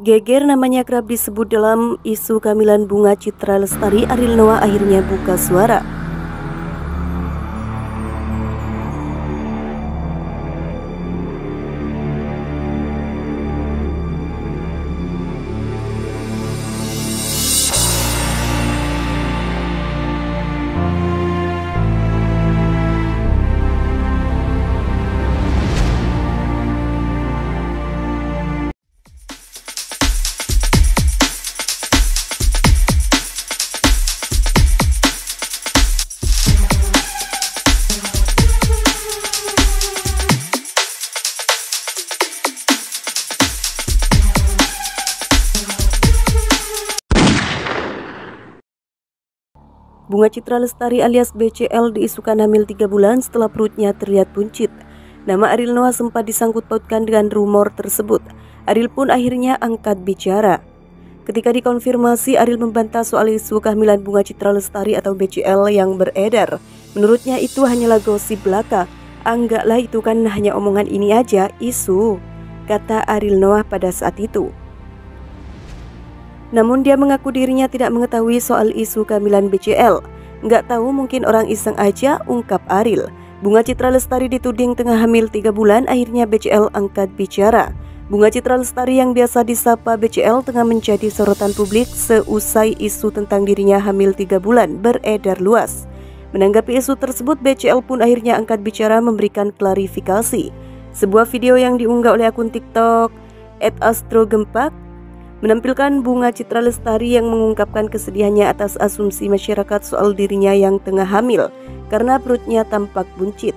Geger namanya kerap disebut dalam isu kehamilan Bunga Citra Lestari, Ariel Noah akhirnya buka suara. Bunga Citra Lestari alias BCL diisukan hamil 3 bulan setelah perutnya terlihat buncit. Nama Ariel Noah sempat disangkut pautkan dengan rumor tersebut. Ariel pun akhirnya angkat bicara. Ketika dikonfirmasi, Ariel membantah soal isu kehamilan Bunga Citra Lestari atau BCL yang beredar. Menurutnya itu hanyalah gosip belaka. Anggaplah itu kan hanya omongan ini aja, isu, kata Ariel Noah pada saat itu. Namun dia mengaku dirinya tidak mengetahui soal isu kehamilan BCL. Nggak tahu, mungkin orang iseng aja, ungkap Ariel. Bunga Citra Lestari dituding tengah hamil 3 bulan, akhirnya BCL angkat bicara. Bunga Citra Lestari yang biasa disapa BCL tengah menjadi sorotan publik seusai isu tentang dirinya hamil 3 bulan beredar luas. Menanggapi isu tersebut, BCL pun akhirnya angkat bicara memberikan klarifikasi. Sebuah video yang diunggah oleh akun TikTok @astrogempak menampilkan Bunga Citra Lestari yang mengungkapkan kesedihannya atas asumsi masyarakat soal dirinya yang tengah hamil karena perutnya tampak buncit.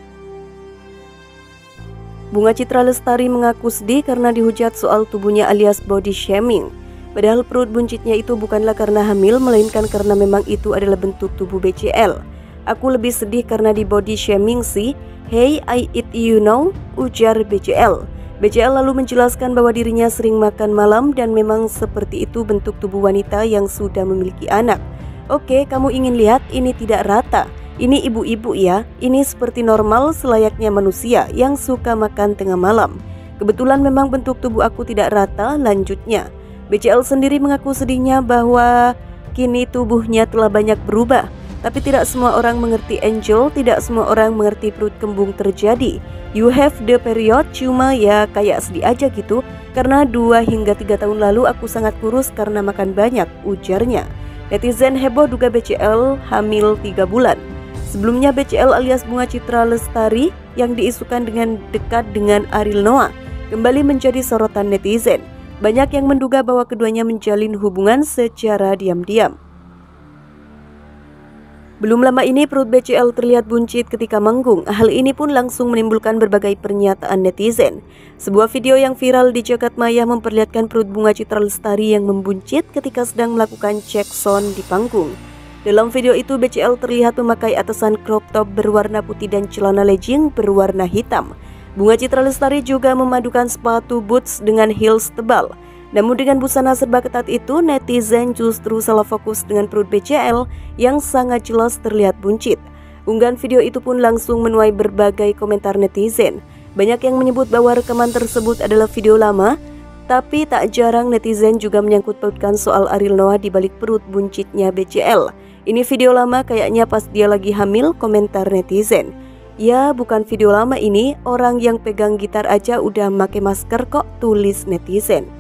Bunga Citra Lestari mengaku sedih karena dihujat soal tubuhnya alias body shaming. Padahal perut buncitnya itu bukanlah karena hamil, melainkan karena memang itu adalah bentuk tubuh BCL. Aku lebih sedih karena di body shaming sih. Hey, I eat you know, ujar BCL. BCL lalu menjelaskan bahwa dirinya sering makan malam dan memang seperti itu bentuk tubuh wanita yang sudah memiliki anak. Oke, kamu ingin lihat ini tidak rata. Ini ibu-ibu ya, ini seperti normal selayaknya manusia yang suka makan tengah malam. Kebetulan memang bentuk tubuh aku tidak rata, lanjutnya. BCL sendiri mengaku sedihnya bahwa kini tubuhnya telah banyak berubah. Tapi tidak semua orang mengerti Angel, tidak semua orang mengerti perut kembung terjadi. You have the period, cuma ya kayak sedih aja gitu. Karena 2 hingga 3 tahun lalu aku sangat kurus karena makan banyak, ujarnya. Netizen heboh duga BCL hamil 3 bulan. Sebelumnya BCL alias Bunga Citra Lestari yang diisukan dengan dekat dengan Ariel Noah kembali menjadi sorotan netizen. Banyak yang menduga bahwa keduanya menjalin hubungan secara diam-diam. Belum lama ini perut BCL terlihat buncit ketika manggung. Hal ini pun langsung menimbulkan berbagai pernyataan netizen. Sebuah video yang viral di Jagadmaya memperlihatkan perut Bunga Citra Lestari yang membuncit ketika sedang melakukan cek sound di panggung. Dalam video itu BCL terlihat memakai atasan crop top berwarna putih dan celana legging berwarna hitam. Bunga Citra Lestari juga memadukan sepatu boots dengan heels tebal. Namun dengan busana serba ketat itu, netizen justru salah fokus dengan perut BCL yang sangat jelas terlihat buncit. Unggahan video itu pun langsung menuai berbagai komentar netizen. Banyak yang menyebut bahwa rekaman tersebut adalah video lama, tapi tak jarang netizen juga menyangkut pautkan soal Ariel Noah di balik perut buncitnya BCL. Ini video lama kayaknya pas dia lagi hamil, komentar netizen. Ya, bukan video lama ini, orang yang pegang gitar aja udah pakai masker kok, tulis netizen.